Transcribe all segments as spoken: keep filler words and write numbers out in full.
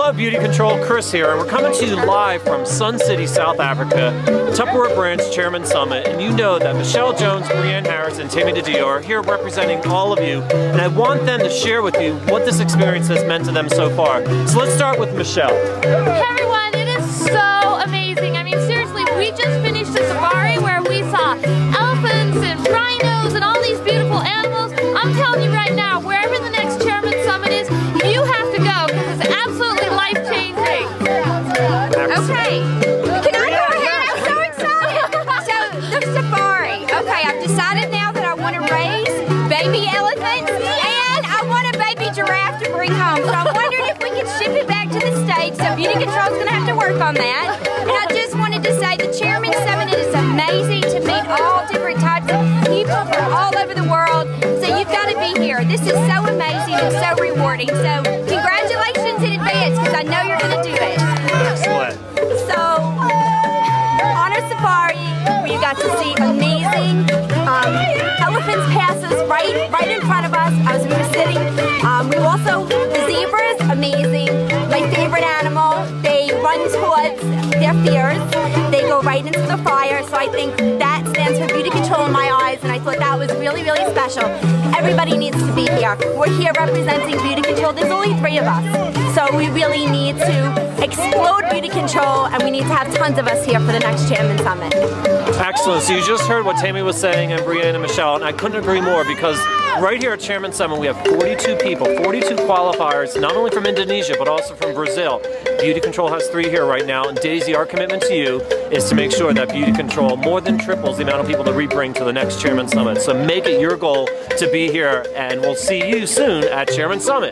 Hello, Beauty Control, Chris here, and we're coming to you live from Sun City, South Africa, Tupperware Branch Chairman Summit, and you know that Michelle Jones, Brianne Harris, and Tammy DiDio are here representing all of you, and I want them to share with you what this experience has meant to them so far. So let's start with Michelle. Hey everyone, it is so amazing. I mean, seriously, we just finished a safari where we saw elephants and rhinos and all these beautiful animals. I'm telling you right now, wherever the next Chairman Summit is, you have to go because it's absolutely life-changing. Okay, can I go ahead? I'm so excited. So, the safari. Okay, I've decided now that I want to raise baby elephants and I want a baby giraffe to bring home. So I'm wondering if we could ship it back to the States. So Beauty Control's going to have to work on that. And I just wanted to say the Chairman Summit is amazing to meet all different types of people from all over the world. So you've got to be here. This is so amazing and so rewarding. So congratulations in advance because I know you're going to do it. Excellent. So on our safari, we got to see amazing um, elephants pass us right, right in front of us as we were sitting. Um, we also, the zebras, amazing. My favorite animal. They run towards their fears. They go right into the fire. So I think that stands for Beauty Control in my eyes, and I thought that was really, really special. Everybody needs to be here. We're here representing Beauty Control. There's only three of us. So we really need to explode Beauty Control, and we need to have tons of us here for the next Chairman Summit. Excellent. So you just heard what Tammy was saying and Brianne and Michelle, and I couldn't agree more because right here at Chairman Summit we have forty-two people, forty-two qualifiers, not only from Indonesia but also from Brazil. Beauty Control has three here right now, and Daisy, our commitment to you is to make sure that Beauty Control more than triples the amount of people that we bring to the next Chairman Summit. So make it your goal to be here, and we'll see you soon at Chairman Summit.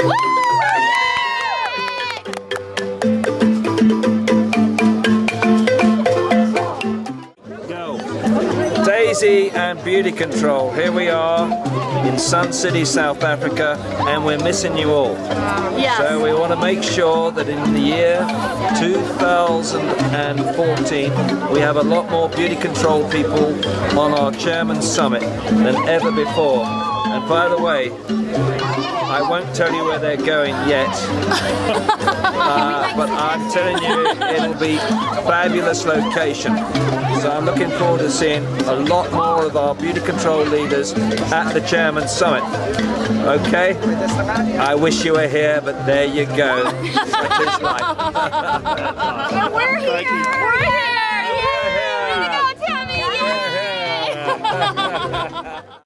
Daisy and Beauty Control, here we are in Sun City, South Africa, and we're missing you all. Yes. So we want to make sure that in the year two thousand fourteen we have a lot more Beauty Control people on our Chairman Summit than ever before. And by the way, I won't tell you where they're going yet, uh, but I'm telling you it'll be a fabulous location. So I'm looking forward to seeing a lot more of our Beauty Control leaders at the Chairman Summit. Okay? I wish you were here, but there you go. Such is life. We're here! We're here! We're here! Way to go, Tammy! Yay!